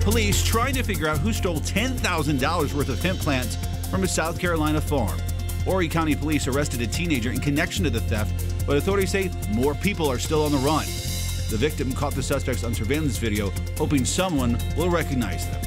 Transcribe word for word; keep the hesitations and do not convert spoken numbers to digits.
Police trying to figure out who stole ten thousand dollars worth of hemp plants from a South Carolina farm. Horry County police arrested a teenager in connection to the theft, but authorities say more people are still on the run. The victim caught the suspects on surveillance video, hoping someone will recognize them.